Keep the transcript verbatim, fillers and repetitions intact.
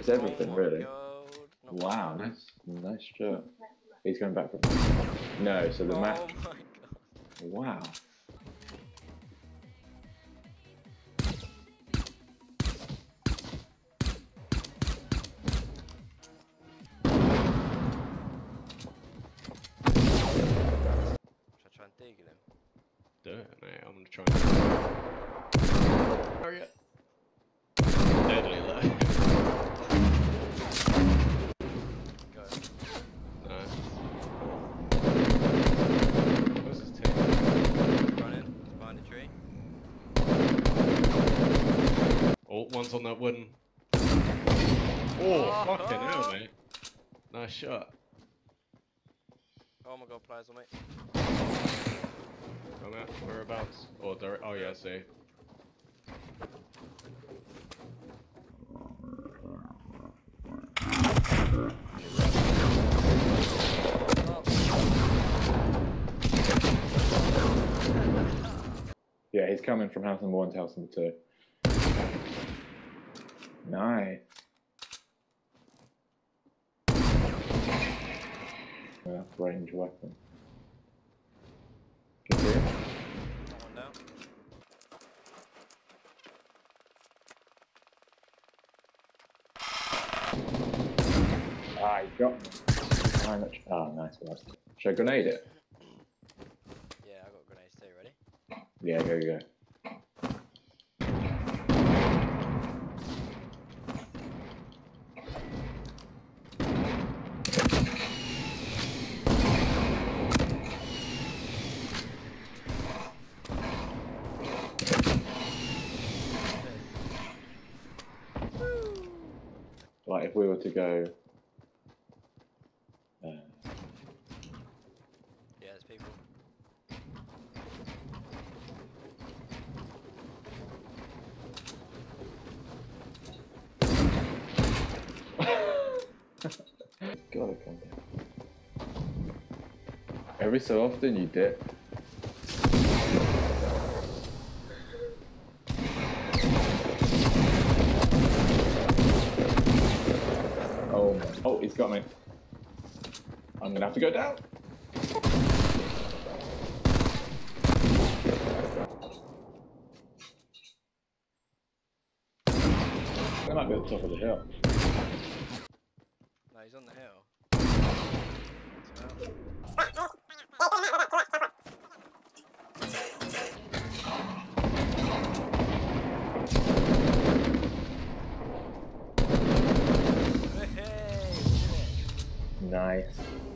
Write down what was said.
hits everything, Oh really. God. Not Wow, bad. nice, nice shot. He's going back from. No, so the Oh map. my God. Wow. Should I try and deagle him? Do it, mate. I'm gonna try and. Hurry up. Deadly low. Go. Nice. Where's his team? Running. Behind the tree. Oh, one's on that wooden. Oh, fucking hell, mate. Nice shot. Oh my God, players on me. Come out. Whereabouts? Oh, direct. Oh, yeah, I see. Yeah, he's coming from house number one to house number two. Nice. Yeah, range weapon. Can you see him? Got one down. Ah, he got me. How much? Ah, nice one. Should I grenade it? Yeah, I got grenades too. Ready? Yeah, go, go. Like if we were to go. Uh, Yeah, there's people. Gotta come down. Every so often you dip. Oh my. Oh, he's got me. I'm gonna have to go down. They might be at the top of the hill. No, he's on the hill. Hey, Nice.